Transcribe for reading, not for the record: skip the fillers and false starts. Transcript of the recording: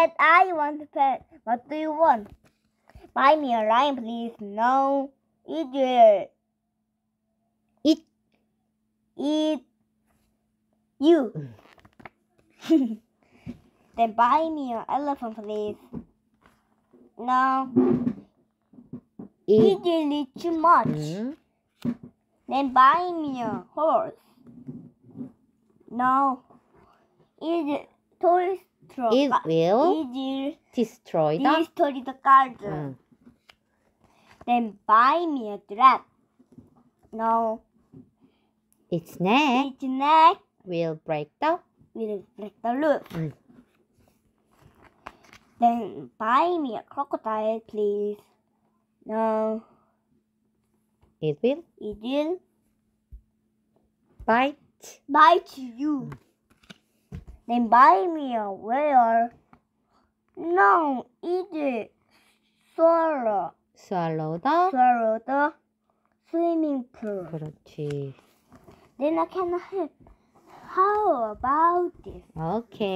pet. I want a pet. What do you want? Buy me a lion, please. No. Eat it. Eat you. Then buy me an elephant, please. No. Eat it too much. Then buy me a horse. No. It will destroy the garden. Then buy me a giraffe. No. Its neck will break the roof. Then buy me a crocodile, please. No. It will bite you. Then buy me a whale. No, it swallow the swimming pool. 그렇지. Then I cannot help. How about this? Okay.